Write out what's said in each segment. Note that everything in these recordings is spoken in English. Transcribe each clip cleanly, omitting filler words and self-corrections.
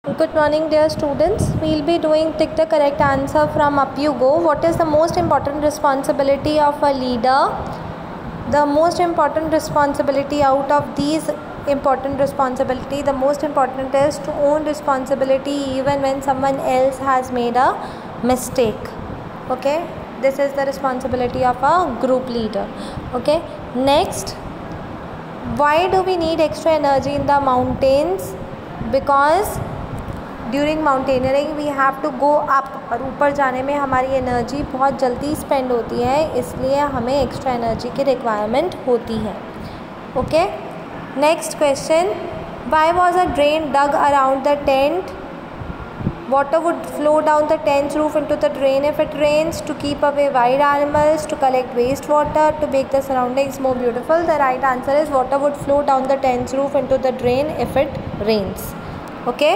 Good morning dear students. We will be doing tick the correct answer from up you go. What is the most important responsibility of a leader? The most important responsibility out of these important responsibility, the most important is to own responsibility even when someone else has made a mistake. Okay, this is the responsibility of a group leader. Okay, next, why do we need extra energy in the mountains? Because during mountaineering we have to go up, और ऊपर जाने में हमारी energy बहुत जल्दी spend होती है, इसलिए हमें एक्स्ट्रा एनर्जी की रिक्वायरमेंट होती है. Okay, next question, why was a drain dug around the tent? Water would flow down the tent's roof into the drain if it rains, to keep away wild animals, to collect wastewater, to make the surroundings more beautiful. The right answer is water would flow down the tent's roof into the drain if it rains. Okay.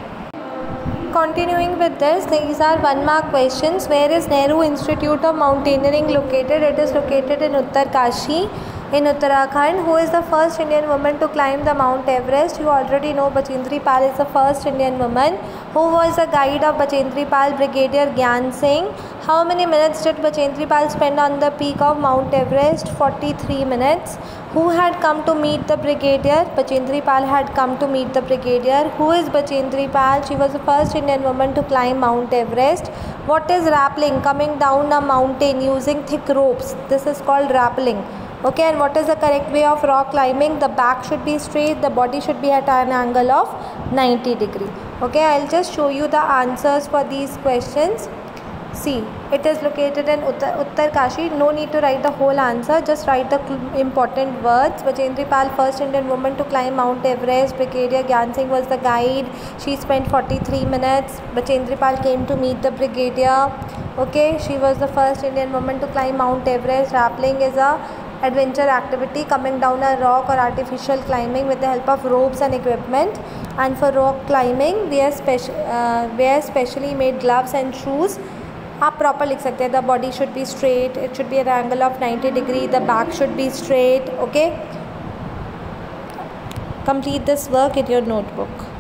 Continuing with this, these are 1 mark questions. Where is Nehru Institute of Mountaineering located? It is located in Uttarkashi in Uttarakhand. Who is the first Indian woman to climb the Mount Everest? You already know Bachendri Pal is the first Indian woman. Who was the guide of Bachendri Pal? Brigadier Gyan Singh. How many minutes did Bachendri Pal spend on the peak of Mount Everest? 43 minutes. Who had come to meet the brigadier? Bachendri Pal had come to meet the brigadier. Who is Bachendri Pal? She was the first Indian woman to climb Mount Everest. What is rappelling? Coming down a mountain using thick ropes. This is called rappelling. Okay, and what is the correct way of rock climbing? The back should be straight, the body should be at an angle of 90 degree. Okay, I'll just show you the answers for these questions. See, it is located in Uttarkashi. No need to write the whole answer, just write the important words. Bachendri Pal, first Indian woman to climb Mount Everest. Brigadier Gyan Singh was the guide. She spent 43 minutes. Bachendri Pal came to meet the brigadier. Okay, she was the first Indian woman to climb Mount Everest. Rappelling is a adventure activity, coming down a rock or artificial climbing with the help of ropes and equipment. And for rock climbing, wear specially made gloves and shoes. आप proper लिख सकते हैं. The body should be straight, it should be at angle of 90 degree, the back should be straight. Okay, complete this work in your notebook.